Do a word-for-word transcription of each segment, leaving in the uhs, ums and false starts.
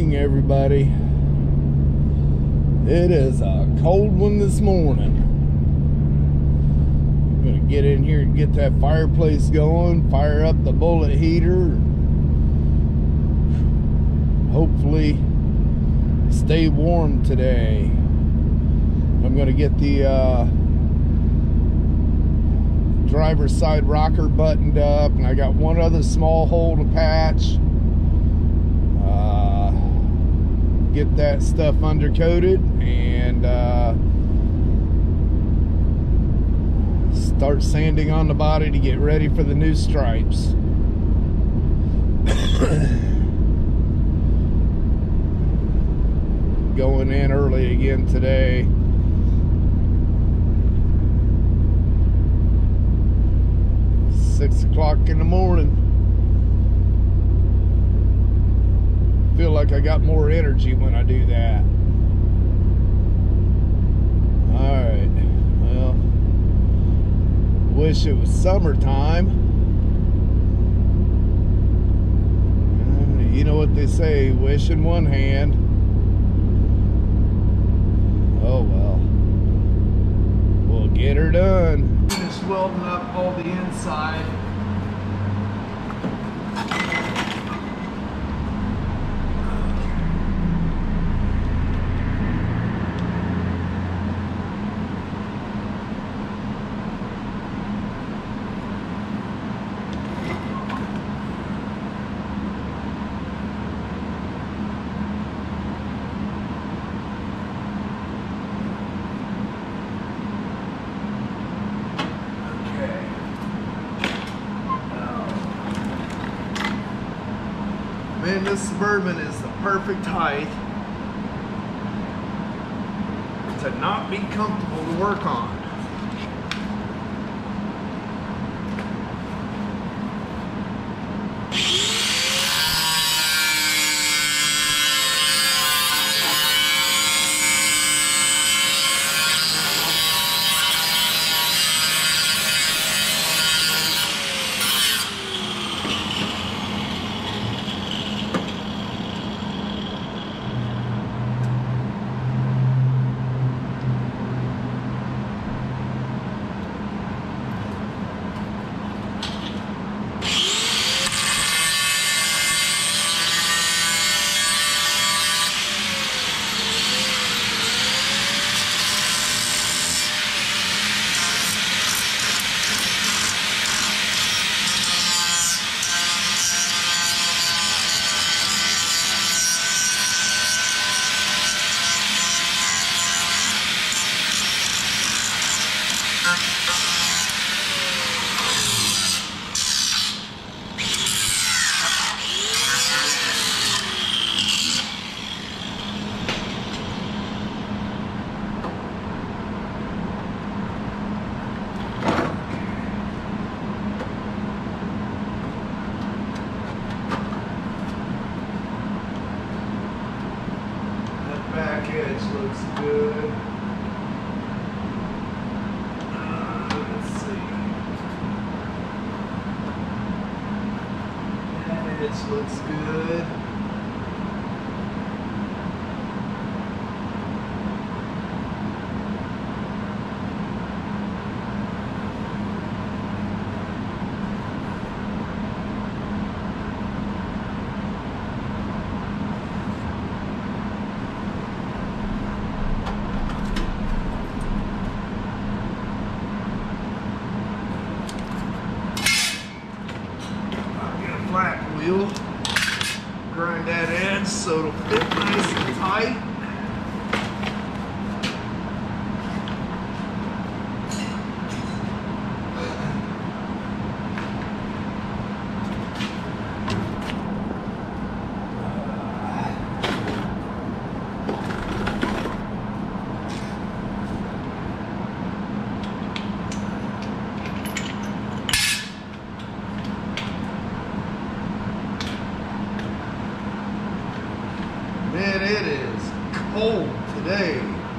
morning, everybody. It is a cold one this morning. I'm gonna get in here and get that fireplace going, fire up the bullet heater, hopefully stay warm today. I'm gonna get the uh, driver's side rocker buttoned up, and I got one other small hole to patch. Uh, get that stuff undercoated and uh, start sanding on the body to get ready for the new stripes. Going in early again today. Six o'clock in the morning. Feel like I got more energy when I do that. Alright, well, wish it was summertime. You know what they say, wish in one hand. Oh well, we'll get her done. Finish welding up all the inside. Man, this Suburban is the perfect height to not be comfortable to work on. Back edge looks good. Uh, let's see. That edge looks good. Flat wheel, grind that edge so it'll fit nice and tight. Man, it is cold today.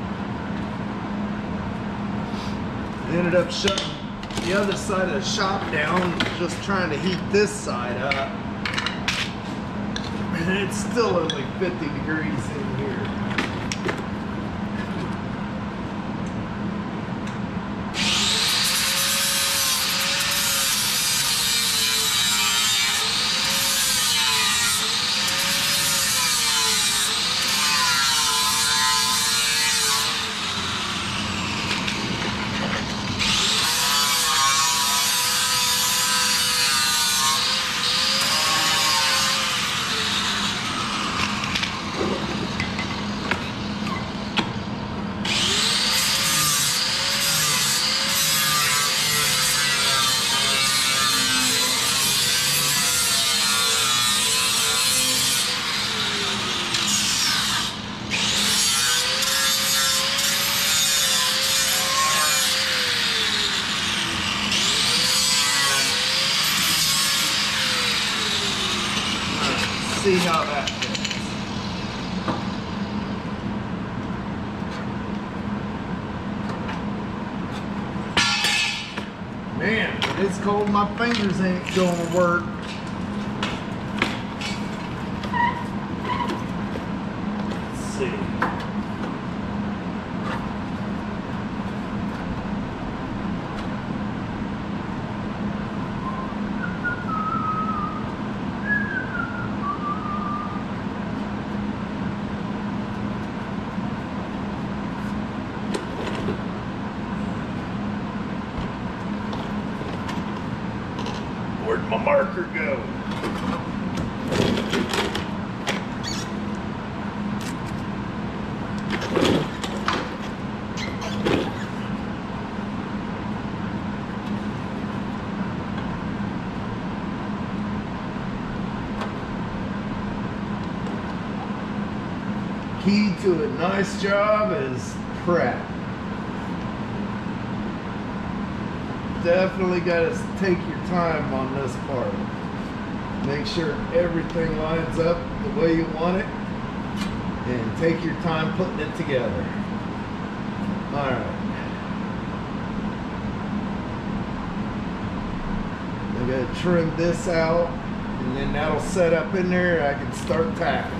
I ended up shutting the other side of the shop down, just trying to heat this side up. And it's still only fifty degrees in here. See how that fits. Man, it's cold, my fingers ain't gonna work. Let's see. Where'd my marker go? Key to a nice job is prep. Definitely got to take your time on this part. Make sure everything lines up the way you want it, and take your time putting it together. All right. I got to trim this out, and then that'll set up in there. I can start tacking.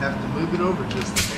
Have to move it over just a hair.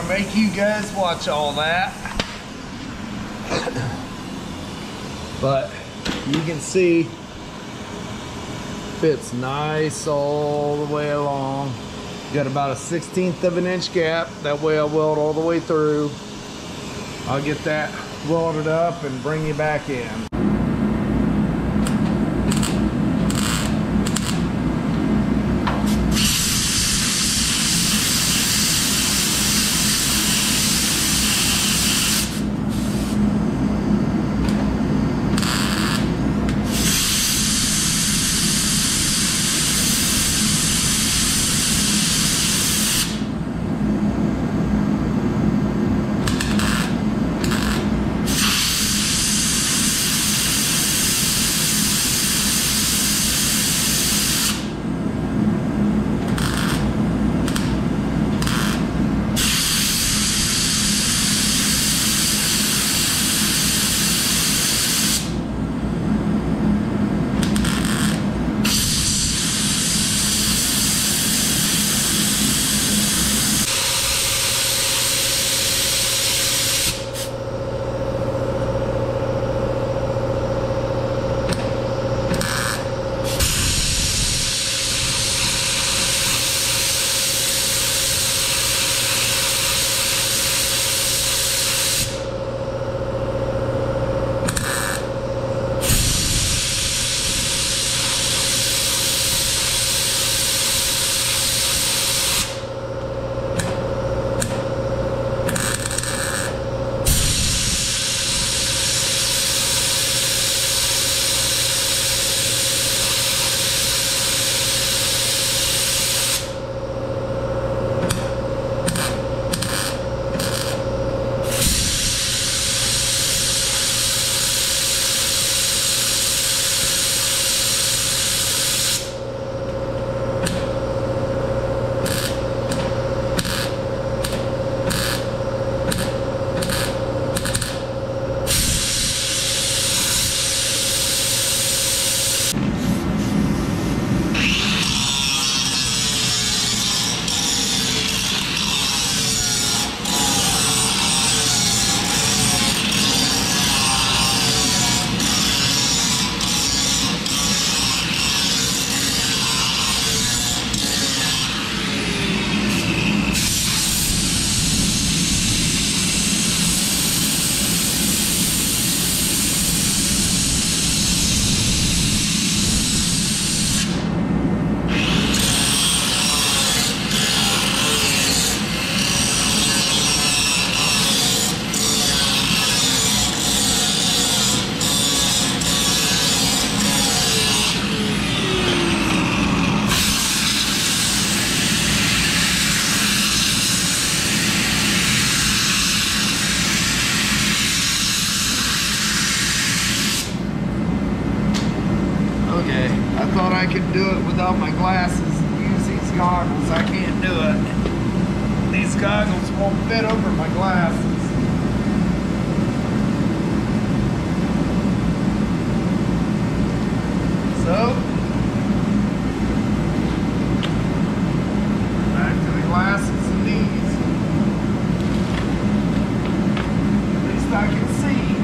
gonna make you guys watch all that. But you can see fits nice all the way along. Got about a sixteenth of an inch gap. That way I'll weld all the way through. I'll get that welded up and bring you back in. I could do it without my glasses and use these goggles. I can't do it. These goggles won't fit over my glasses. So, back to the glasses and these. At least I can see.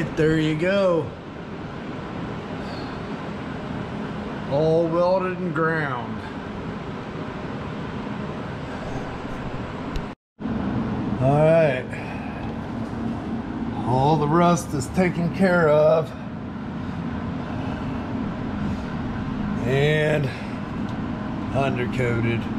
right, there you go. All welded and ground. All right. All the rust is taken care of. And undercoated.